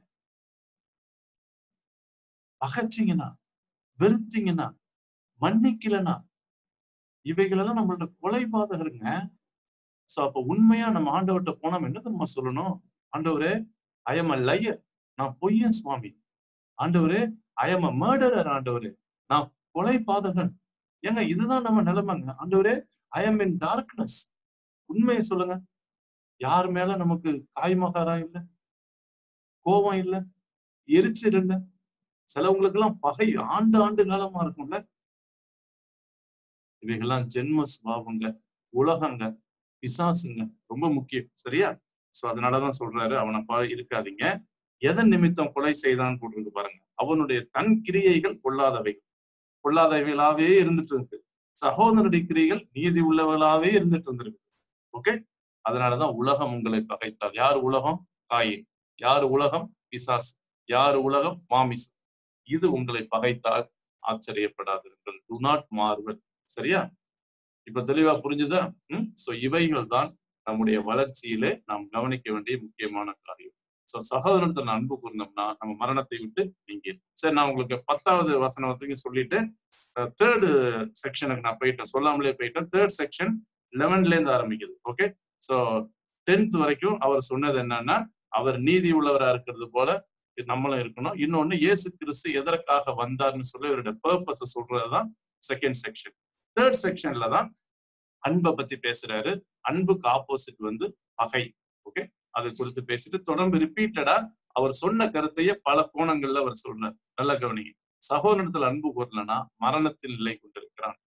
பகைச்சிங்கன்னா, வெறுத்தீங்கன்னா, மன்னிக்கலனா, இவைகளெல்லாம் நம்மளோட கொலை பாதகருங்க. சோ அப்ப உண்மையா நம்ம ஆண்டவர்கிட்ட போனா என்ன தெரியுமா சொல்லணும்? ஆண்டவரே, ஐ எம் அ லையர், நான் பொய்யன் சுவாமி. ஆண்டவரே, ஐ எம் அ மர்டரர். ஆண்டவரே, நான் கொலை பாதகன். ஏங்க இதுதான் நம்ம நிலைமைங்க. ஆண்டவரே, ஐ எம் இன் டார்க்னஸ். உண்மையை சொல்லுங்க. யார் மேல நமக்கு காய்மகாரம் இல்லை, கோபம் இல்லை, எரிச்சல் இல்லை. சிலவங்களுக்கு எல்லாம் பகை ஆண்டு ஆண்டு காலமா இருக்கும்ல. இவைகள்லாம் ஜென்ம சுபாவங்க, உலகங்க, பிசாசுங்க, ரொம்ப முக்கியம். சரியா? சோ அதனாலதான் சொல்றாரு, அவனை பா இருக்காதீங்க. எதன் நிமித்தம் கொலை செய்தான்னு போட்டிருக்கு பாருங்க. அவனுடைய தன் கிரியைகள் பொல்லாதவைகள், பொல்லாதவைகளாவே இருந்துட்டு இருக்கு. சகோதரனுடைய கிரியைகள் நீதி உள்ளவர்களாவே இருந்துட்டு இருந்திருக்கு. ஓகே, அதனாலதான் உலகம் உங்களை பகைத்தால். யார் உலகம்? காயின். யார் உலகம்? பிசாசு. யார் உலகம்? மாமிசம். இது உங்களை பகைத்தால் ஆச்சரியப்படாதீர்கள். To not marvel. சரியா? இப்ப தெளிவா புரிஞ்சுதா? உம் சோ இவைகள் தான் நம்முடைய வளர்ச்சியிலே நாம் கவனிக்க வேண்டிய முக்கியமான காரியம். சோ சோ சகோதரத்துல அன்பு கூர்ந்தோம்னா நம்ம மரணத்தை விட்டு நீங்க. சரி, நான் உங்களுக்கு பத்தாவது வசனத்துக்கு சொல்லிட்டு தேர்டு செக்ஷனுக்கு நான் போயிட்டேன், சொல்லாமலே போயிட்டேன். தேர்ட் செக்ஷன் லெவன்ல இருந்து ஆரம்பிக்குது. ஓகே, சோ டென்த் வரைக்கும் அவர் சொன்னது என்னன்னா, அவர் நீதி உள்ளவரா இருக்கிறது போல நம்மளும் இருக்கணும். இன்னொன்னு, இயேசு கிறிஸ்து எதற்காக வந்தார்னு சொல்லி அவருடைய பர்பஸ் சொல்றதுதான் செகண்ட் செக்ஷன். தேர்ட் செக்ஷன்ல தான் அன்பை பத்தி பேசுறாரு. அன்புக்கு ஆப்போசிட் வந்து பகை. ஓகே, அதை குறித்து பேசிட்டு தொடர்ந்து ரிப்பீட்டடா அவர் சொன்ன கருத்தையே பல கோணங்கள்ல அவர் சொல்றார். நல்ல கவனிங்க. சகோதரத்தில் அன்பு கூறலன்னா மரணத்தில் நிலை கொண்டிருக்கிறான்.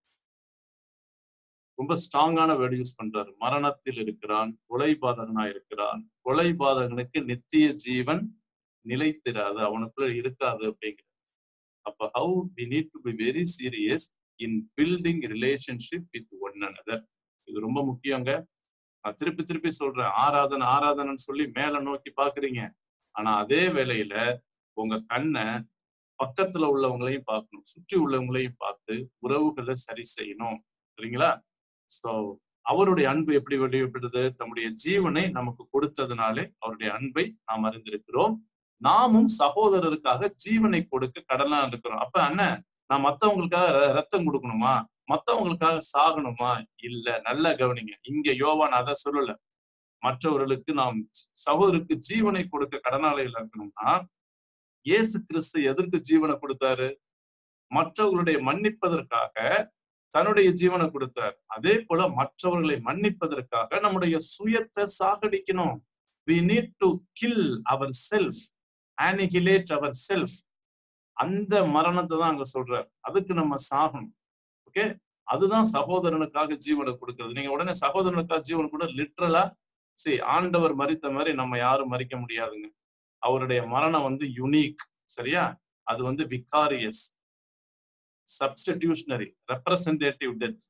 ரொம்ப ஸ்ட்ராங்கான வேர்டு யூஸ் பண்றாரு. மரணத்தில் இருக்கிறான், கொலைபாதகனா இருக்கிறான், கொலைபாதகனுக்கு நித்திய ஜீவன் நிலைத்திராது, அவனுக்குள்ள இருக்காது அப்படிங்கிற. அப்ப how we need to be very serious in building relationship with one another. இது ரொம்ப முக்கியங்க. நான் திருப்பி திருப்பி சொல்றேன், ஆராதனை ஆராதனைன்னு சொல்லி மேல நோக்கி பாக்குறீங்க. ஆனா அதே வேளையில உங்க கண்ணை பக்கத்துல உள்ளவங்களையும் பார்க்கணும், சுற்றி உள்ளவங்களையும் பார்த்து உறவுகளை சரி செய்யணும். சரிங்களா? சோ அவருடைய அன்பு எப்படி வெளிப்படுது? தம்முடைய ஜீவனை நமக்கு கொடுத்ததுனாலே அவருடைய அன்பை நாம் அறிந்திருக்கிறோம். நாமும் சகோதரருக்காக ஜீவனை கொடுக்க கடனா இருக்கிறோம். அப்ப அண்ணன், நான் மத்தவங்களுக்காக ரத்தம் கொடுக்கணுமா, மத்தவங்களுக்காக சாகணுமா? இல்ல. நல்ல கவனிங்க. இங்க யோவான் அதை சொல்லல. மற்றவர்களுக்கு நாம் சகோதரருக்கு ஜீவனை கொடுக்க கடனாளிகள் இருக்கணும்னா, இயேசு கிறிஸ்து எதற்கு ஜீவனை கொடுத்தாரு? மற்றவர்களுடைய மன்னிப்பதற்காக தன்னுடைய ஜீவனை கொடுத்தார். அதே போல மற்றவர்களை மன்னிப்பதற்காக நம்முடைய சுயத்தை சாகடிக்கணும். we need to kill ourselves, annihilate ourselves. அந்த மரணத்தை தான் அங்க சொல்றார். அதுக்கு நம்ம சாகணும். ஓகே, அதுதான் சகோதரனுக்காக ஜீவனை கொடுக்கிறது. நீங்க உடனே சகோதரனுக்காக ஜீவனை கூட லிட்ரலா சரி, ஆண்டவர் மரித்த மாதிரி நம்ம யாரும் மரிக்க முடியாதுங்க. அவருடைய மரணம் வந்து யுனிக். சரியா? அது வந்து விகாரியஸ், சப்ஸ்டிடியூஷனரி, ரெப்ரசன்டேட்டிவ் டெத்.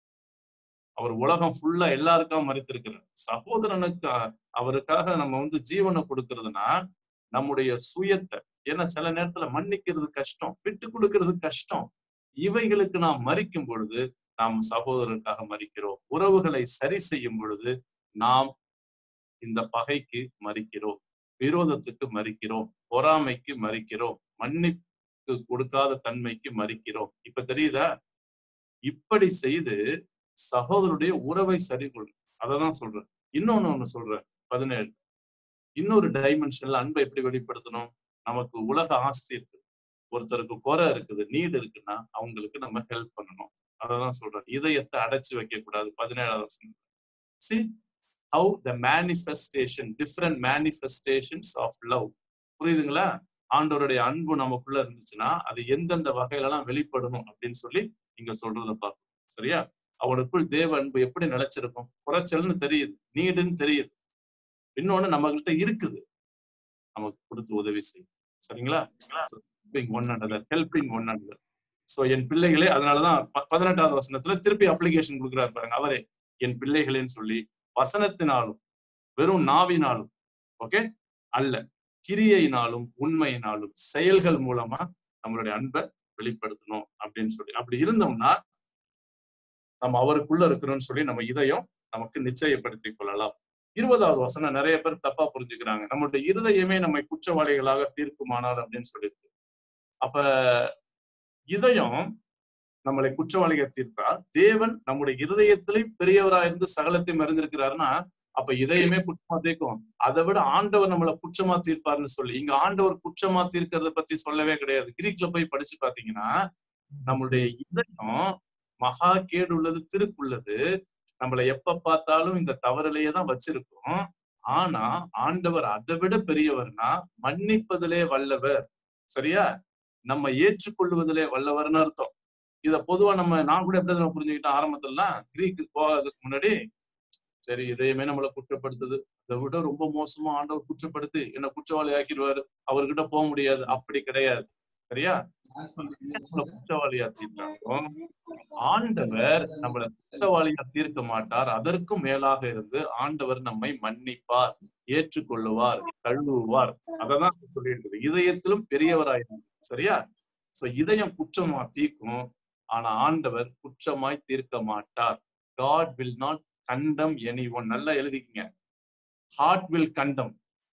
அவர் உலகம் ஃபுல்லா எல்லாருக்காக மரித்திருக்கிறார். சகோதரனுக்கு அவருக்காக நம்ம வந்து ஜீவனை கொடுக்கறதுனா நம்முடைய சுயத்தை, ஏன்னா சில நேரத்துல மன்னிக்கிறது கஷ்டம், விட்டு கொடுக்கறது கஷ்டம். இவைகளுக்கு நாம் மரிக்கும் பொழுது நாம் சகோதரனுக்காக மரிக்கிறோம். உறவுகளை சரி செய்யும் பொழுது நாம் இந்த பகைக்கு மரிக்கிறோம், விரோதத்துக்கு மரிக்கிறோம், பொறாமைக்கு மரிக்கிறோம், மன்னிப்பு கொடுக்காத தன்மைக்கு மரிக்கிறோம். இப்ப தெரியுதா? இப்படி செய்து சகோதரருடைய உறவை சரி கொள்ளும். அததான் சொல்றேன். இன்னொன்னு ஒண்ணு சொல்றேன், பதினேழு. இன்னொரு டைமென்ஷன்ல அன்பை எப்படி வெளிப்படுத்தணும்? நமக்கு உலக ஆஸ்தி இருக்கு, ஒருத்தருக்கு குறை இருக்குது, நீடு இருக்குன்னா அவங்களுக்கு நம்ம ஹெல்ப் பண்ணணும். அததான் சொல்றேன். இதயத்தை அடைச்சு வைக்க கூடாது. பதினேழாவது வசனம். See how the manifestation, different manifestations of love. புரியுதுங்களா? ஆண்டவருடைய அன்பு நமக்குள்ள இருந்துச்சுன்னா அது எந்தெந்த வகையிலெல்லாம் வெளிப்படணும் அப்படின்னு சொல்லி இங்க சொல்றதை பார்க்கணும். சரியா? அவனுக்குள் தேவ அன்பு எப்படி நிலைச்சிருக்கும்? குறைச்சல்னு தெரியுது, நீடுன்னு தெரியுது, இன்னொன்னு நம்ம கிட்ட இருக்குது, நமக்கு கொடுத்து உதவி செய்யும். சரிங்களா? One another, helping one another. So என் பிள்ளைகளே, அதனாலதான் பதினெட்டாவது வசனத்துல திருப்பி அப்ளிகேஷன் கொடுக்குறாரு பாருங்க. அவரே என் பிள்ளைகளேன்னு சொல்லி, வசனத்தினாலும் வெறும் நாவினாலும் ஓகே அல்ல, கிரியையினாலும் உண்மையினாலும் செயல்கள் மூலமா நம்மளுடைய அன்பை வெளிப்படுத்தணும் அப்படின்னு சொல்லி, அப்படி இருந்தோம்னா நம்ம அவருக்குள்ள இருக்கிறோம்னு சொல்லி நம்ம இதயம் நமக்கு நிச்சயப்படுத்திக் கொள்ளலாம். இருபதாவது வசனம் நிறைய பேர் தப்பா புரிஞ்சுக்கிறாங்க. நம்மளுடைய இருதயமே நம்மை குற்றவாளிகளாக தீர்க்குமானால் அப்படின்னு சொல்லியிருக்கு. அப்ப இதயம் நம்மளை குற்றவாளிக தீர்த்தா, தேவன் நம்முடைய இருதயத்திலே பெரியவராக இருந்து சகலத்தையும் அறிந்திருக்கிறாருன்னா அப்ப இதயமே குற்றமா தீர்க்கும். அதை விட ஆண்டவர் நம்மளை குற்றமா தீர்ப்பாருன்னு சொல்லி, இங்க ஆண்டவர் குற்றமா தீர்க்கிறத பத்தி சொல்லவே கிடையாது. கிரீக்ல போய் படிச்சு பாத்தீங்கன்னா, நம்மளுடைய இதயம் மகா கேடு உள்ளது, திருக்குள்ளது, நம்மளை எப்ப பார்த்தாலும் இந்த தவறிலேயே தான் வச்சிருக்கோம். ஆனா ஆண்டவர் அதை விட பெரியவர்னா மன்னிப்பதிலே வல்லவர். சரியா? நம்ம ஏற்றுக்கொள்வதிலே வல்லவர்னு அர்த்தம். இத பொதுவா நம்ம நான் கூட எப்படி நம்ம புரிஞ்சுக்கிட்டோம் ஆரம்பத்துலாம், கிரீக்கு போகிறதுக்கு முன்னாடி, சரி இதயமே நம்மளை குற்றப்படுத்துது, அதை விட ரொம்ப மோசமா ஆண்டவர் குற்றப்படுத்தி என்ன குற்றவாளி ஆக்கிடுவாரு, அவர்கிட்ட போக முடியாது. அப்படி கிடையாது. சரியா? நம்மளை குற்றவாளியா தீர்த்தாலும் ஆண்டவர் நம்மளை குற்றவாளியா தீர்க்க மாட்டார். அதற்கும் மேலாக இருந்து ஆண்டவர் நம்மை மன்னிப்பார், ஏற்றுக்கொள்ளுவார், கழுவுவார். அததான் சொல்லிட்டு இதயத்திலும் பெரியவராயிருந்தார். சரியா? சோ இதயம் குற்றமா தீர்க்கும், ஆனா ஆண்டவர் குற்றமாய் தீர்க்க மாட்டார். God will not condemn anyone. நல்லா எழுதிக்கங்க. Heart will condemn,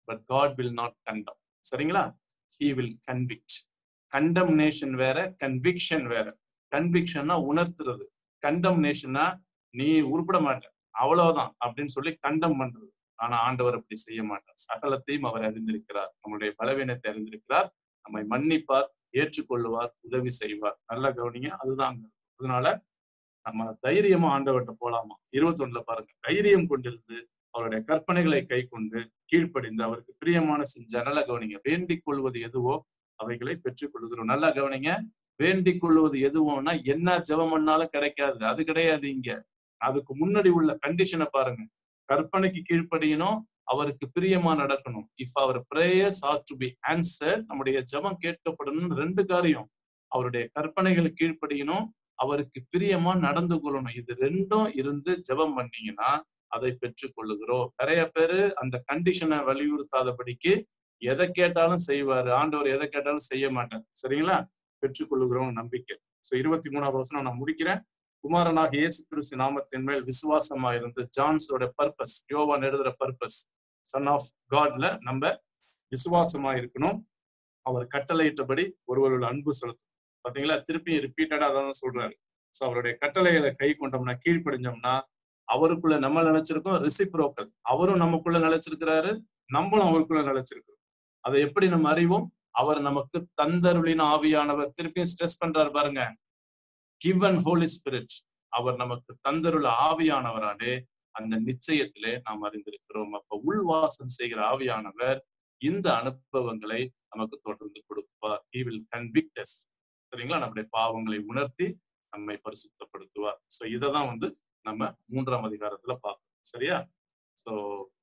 but God will not condemn. சரிங்களா? he will convict. கண்டம்னேஷன் வேற, கன்விக்ஷன் வேற. கன்விக்ஷன்னா உணர்த்துறது, கண்டம்னேஷன்னா நீ உருப்பட மாட்ட அவ்வளவுதான் அப்படின்னு சொல்லி கண்டம் பண்றது. ஆனா ஆண்டவர் அப்படி செய்ய மாட்டார். சகலத்தையும் அவர் அறிந்திருக்கிறார், நம்முடைய பலவீனத்தை அறிந்திருக்கிறார், நம்மை மன்னிப்பார், ஏற்றுக்கொள்ளுவார், உதவி செய்வார். நல்ல கவனிங்க, அதுதான். அதனால நம்ம தைரியமா ஆண்டவர்கிட்ட போலாமா? இருபத்தி ஒண்ணுல பாருங்க, தைரியம் கொண்டிருந்து அவருடைய கற்பனைகளை கை கொண்டு கீழ்ப்படிந்து அவருக்கு பிரியமான செஞ்ச. நல்ல கவனிங்க, வேண்டிக் கொள்வது எதுவோ அவைகளை பெற்றுக் கொள்கிறோம். நல்லா கவனிங்க, வேண்டிக் கொள்வது எதுவோம்னா என்ன ஜெபம் பண்ணாலும் கிடைக்காது, அது கிடையாது. இங்க அதுக்கு முன்னாடி உள்ள கண்டிஷனை பாருங்க. கற்பனைக்கு கீழ்ப்படியணும், அவருக்கு பிரியமா நடக்கணும். If our prayers are to be answered, நம்முடைய ஜெபம் கேட்கப்படணும். ரெண்டு காரியம், அவருடைய கற்பனைகள் கீழ்ப்படியணும், அவருக்கு பிரியமா நடந்து கொள்ளணும். இது ரெண்டும் இருந்து ஜெபம் பண்ணீங்கன்னா அதை பெற்றுக் கொள்ளுகிறோம். நிறைய பேரு அந்த கண்டிஷனை வலியுறுத்தாதபடிக்கு எதை கேட்டாலும் செய்வாரு, ஆண்டவர் எதை கேட்டாலும் செய்ய மாட்டார். சரிங்களா? பெற்றுக்கொள்ளுகிறோம் நம்பிக்கை. சோ இருபத்தி மூணாவது வசனம் நான் முடிக்கிறேன். குமாரனாக இயேசு கிறிஸ்து நாமத்தின் மேல் விசுவாசமா இருந்து, ஜான்ஸோட பர்பஸ், யோவான் எழுதுற பர்பஸ், சன் ஆஃப் காட்ல நம்ம விசுவாசமா இருக்கணும். அவர் கட்டளையிட்டபடி ஒருவரோட அன்பு செலுத்தும். பாத்தீங்களா? திருப்பி ரிப்பீட்டடா அதான் சொல்றாரு. சோ அவருடைய கட்டளைகளை கை கொண்டோம்னா, கீழ்ப்படிஞ்சோம்னா அவருக்குள்ள நம்ம நினைச்சிருக்கோம். ரெசிப்ரோக்கல், அவரும் நமக்குள்ள நினைச்சிருக்கிறாரு, நம்மளும் அவருக்குள்ள நினைச்சிருக்கிறோம். அதை எப்படி நம்ம அறிவோம்? அவர் நமக்கு தந்தருளின் ஆவியானவர். திருப்பியும் ஸ்ட்ரெஸ் பண்றாரு பாருங்க, given Holy Spirit. அவர் நமக்கு தந்தருள ஆவியானவராலே அந்த நிச்சயத்திலே நாம் அறிந்திருக்கிறோம். அப்ப உள்வாசம் செய்கிற ஆவியானவர் இந்த அனுபவங்களை நமக்கு தொடர்ந்து கொடுப்பார். he will convict us. சரிங்களா? நம்முடைய பாவங்களை உணர்த்தி நம்மை பரிசுத்தப்படுத்துவார். சோ இததான் வந்து நம்ம மூன்றாம் அதிகாரத்துல பார்க்கணும். சரியா? So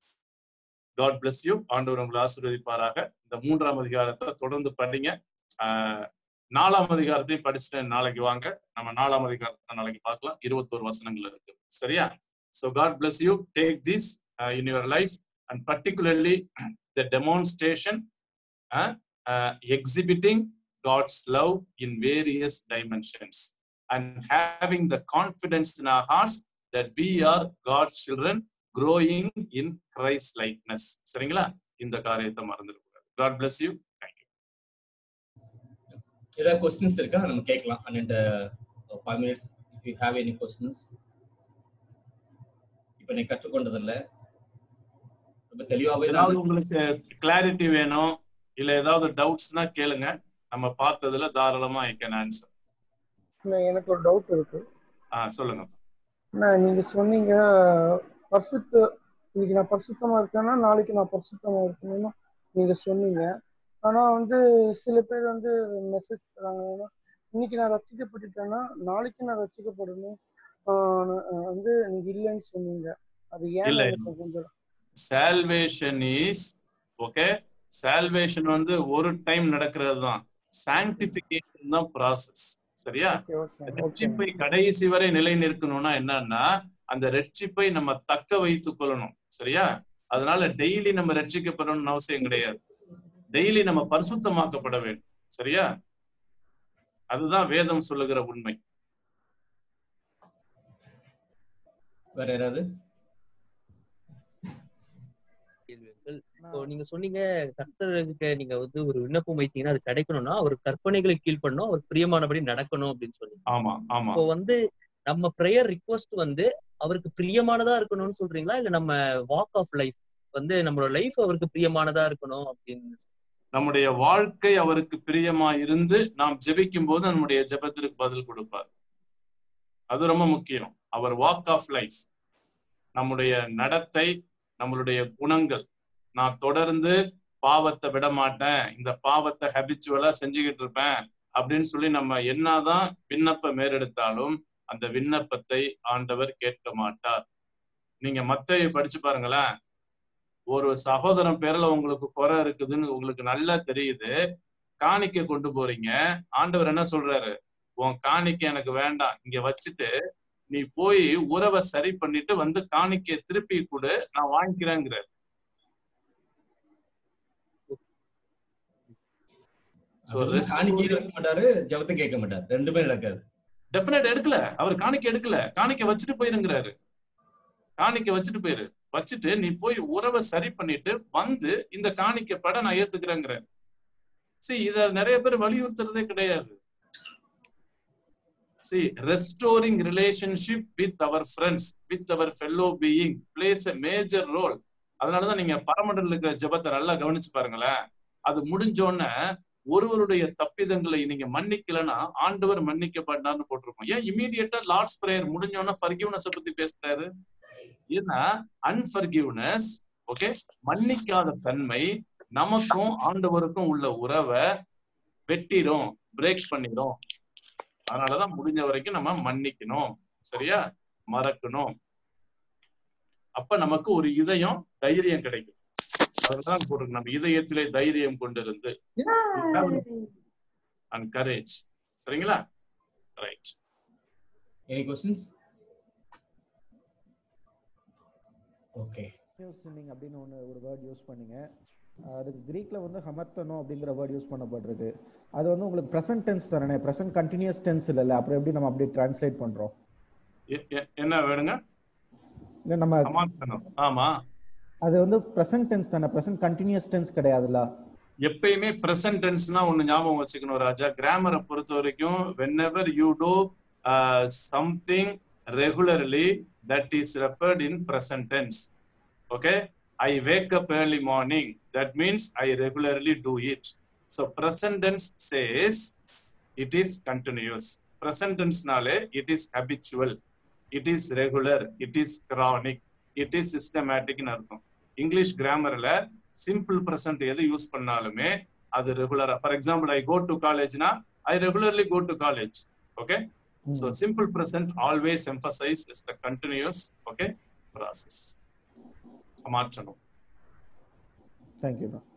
God bless you. ஆண்டவர் உங்களை ஆசீர்வதிப்பாராக. இந்த மூன்றாம் அதிகாரத்தை தொடர்ந்து படிங்க. ஆஹ் நாலாம் அதிகாரத்தையும் படிச்சுட்டு நாளைக்கு வாங்க, நம்ம நாலாம் அதிகாரத்தை நாளைக்கு பார்க்கலாம். இருபத்தோரு வசனங்கள் இருக்கு. சரியா? So God bless you. Take this uh, in your life, and particularly the demonstration, uh, uh, exhibiting God's love in various dimensions, and having the confidence in our hearts that we are God's children growing in Christ likeness. சரிங்களா? இந்த காரியத்தை மறந்துடக்கூடாது. God bless you. Thank you. ஏதாவது questions இருக்கா? நம்ம கேட்கலாம். and uh, five minutes if you have any questions. இப்போ நீ கற்றுக்கொண்டதில்ல, ரொம்ப தெளிவாவே தான். ஏதாவது உங்களுக்கு கிளாரிட்டி வேணும் இல்ல ஏதாவது டவுட்ஸ்னா கேளுங்க, நம்ம பார்த்ததுல தாராளமா I can answer. எனக்கு ஒரு டவுட் இருக்கு. ஆ சொல்லுங்க. நான் நீங்க சொன்னீங்க பரிசுத்த, இன்னைக்கு நான் பரிசுத்தமா இருக்கேன்னா நாளைக்கு நான் பரிசுத்தமா இருக்கணும்னு நீங்க சொன்னீங்க. ஆனா வந்து சில பேர் வந்து மெசேஜ் தராங்கன்னா, இன்னைக்கு நான் ரசிக்கப்பட்டுட்டேன்னா நாளைக்கு நான் ரசிக்கப்படணும் வந்து நீங்க இல்லைன்னு சொன்னீங்க. அது ஏன்? கொஞ்சம் சால்வேஷன் இஸ் ஓகே. சால்வேஷன் வந்து ஒரு டைம் நடக்கிறது தான். சாங்டிஃபிகேஷன் தான் ப்ராசஸ். சரியா? ரட்சிப்பை கடைசி வரை நிலை நிற்கணும்னா என்னன்னா, அந்த ரட்சிப்பை நம்ம தக்க வைத்துக் கொள்ளணும். சரியா? அதனால டெய்லி நம்ம ரட்சிக்கப்படணும்னு அவசியம் கிடையாது. டெய்லி நம்ம பரிசுத்தமாக்கப்பட வேண்டும். சரியா? அதுதான் வேதம் சொல்லுகிற உண்மை. வேற யாராவது? இப்போ நீங்க சொன்னீங்க கர்த்தர்கிட்ட நீங்க வந்து ஒரு விண்ணப்பம் வைத்தீங்கன்னா அது கிடைக்கணும்னா அவர் கற்பனைகளுக்கு கீழ்ப்படணும், அவர் பிரியமானபடி நடக்கணும் அப்படின்னு சொல்லி. ஆமா ஆமா. இப்போ வந்து நம்ம பிரேயர் ரிக்வெஸ்ட் வந்து அவருக்கு பிரியமானதா இருக்கணும்னு சொல்றீங்களா, இல்ல நம்ம வாக் ஆஃப் லைஃப் வந்து நம்மளோட லைஃப் அவருக்கு பிரியமானதா இருக்கணும் அப்படின்னு? நம்முடைய வாழ்க்கை அவருக்கு பிரியமா இருந்து நாம் ஜெபிக்கும் போது நம்முடைய ஜெபத்திற்கு பதில் கொடுப்பார். அது ரொம்ப முக்கியம். அவர் வாக் ஆஃப் லைஃப், நம்முடைய நடத்தை, நம்மளுடைய குணங்கள். நான் தொடர்ந்து பாவத்தை விட மாட்டேன், இந்த பாவத்தை ஹபிச்சுவலா செஞ்சுக்கிட்டு இருப்பேன் அப்படின்னு சொல்லி நம்ம என்னதான் விண்ணப்பம் மேறெடுத்தாலும் அந்த விண்ணப்பத்தை ஆண்டவர் கேட்க மாட்டார். நீங்க மத்தேயு படிச்சு பாருங்களேன். ஒரு சகோதரன் பேர்ல உங்களுக்கு குறை இருக்குதுன்னு உங்களுக்கு நல்லா தெரியுது, காணிக்கை கொண்டு போறீங்க. ஆண்டவர் என்ன சொல்றாரு? உன் காணிக்கை எனக்கு வேண்டாம், இங்க வச்சுட்டு நீ போய் உறவை சரி பண்ணிட்டு வந்து காணிக்கையை திருப்பி கொடு, நான் வாங்கிக்கிறேங்கிறார். ஜெபத்தை கேட்க மாட்டார், ரெண்டுமே நடக்காது. டெஃபினட் எடுக்கல, அவர் காணிக்கை எடுக்கல, காணிக்கை வச்சுட்டு போயிருங்கிறாரு. காணிக்கை வச்சுட்டு போயிரு, வச்சுட்டு நீ போய் உறவை சரி பண்ணிட்டு வந்து இந்த காணிக்கப்பட நான் ஏத்துக்கிறேங்கிறேன். See, இத நிறைய பேர் வலியுறுத்துறதே கிடையாது. See, restoring relationship with our friends, with our fellow being plays a major role. அதனாலதான் நீங்க பரமண்டல இருக்கிற ஜெபத்தை நல்லா கவனிச்சு பாருங்களேன். அது முடிஞ்சோடனே ஒருவருடைய தப்பிதங்களை நீங்க மன்னிக்கலன்னா ஆண்டவர் மன்னிக்கப்பட்டார்னு போட்டிருக்கோம். ஏன் இமீடியட்டா லார்ட்ஸ் பிரேயர் முடிஞ்சோன்னா ஃபர்கிவ்னஸ் பத்தி பேசுறாரு? ஏன்னா அன்ஃபர்கிவ்னஸ், ஓகே, மன்னிக்காத தன்மை நமக்கும் ஆண்டவருக்கும் உள்ள உறவை வெட்டிரும், பிரேக் பண்ணிடும். அதனாலதான் முடிஞ்ச வரைக்கும் நம்ம மன்னிக்கணும், சரியா, மறக்கணும். அப்ப நமக்கு ஒரு இதயம் தைரியம் கிடைக்கும். அதுதான் போட்டு நம்ம இதயத்திலே தைரியம் கொண்டிருந்து அண்ட் கரேஜ். சரிங்களா? ரைட். Any questions? Okay. நீங்க அப்படின்னு ஒன்று ஒரு வேர்ட் யூஸ் பண்ணீங்க. அதுக்கு கிரீக்ல வந்து ஹமர்த்தனோ அப்படிங்கிற வேர்ட் யூஸ் பண்ணப்பட்டிருக்கு. அது வந்து உங்களுக்கு ப்ரெசன்ட் டென்ஸ் தானே, ப்ரெசன்ட் கண்டினியூஸ் டென்ஸ் இல்லைல்ல, அப்புறம் எப்படி நம்ம அப்படியே டிரான்ஸ்லேட் பண்றோம்? என்ன வேணுங்க? நம்ம ஆமா, அது வந்து ப்ரெசன்ட் டென்ஸ் தானே, ப்ரெசன்ட் கண்டினியூஸ் டென்ஸ் கிடையாதுல்ல? எப்பயுமே ப்ரெசன்ட் டென்ஸ்னா ஒன்னு ஞாபகம் வச்சுக்கணும் ராஜா. கிராமரை பொறுத்த வரைக்கும் whenever you do uh, something regularly, that is referred in present tense. Okay, I wake up early morning, that means I regularly do it. So present tense says it is continuous. Present tense nale it is habitual, it is regular, it is chronic, it is systematic in artham. English grammar la simple present எது use பண்ணாலுமே அது ரெகுலரா. For example, I go to college na, I regularly go to college. Okay, mm. So simple present always emphasizes the continuous, okay, process. மாற்றணும். Thank you.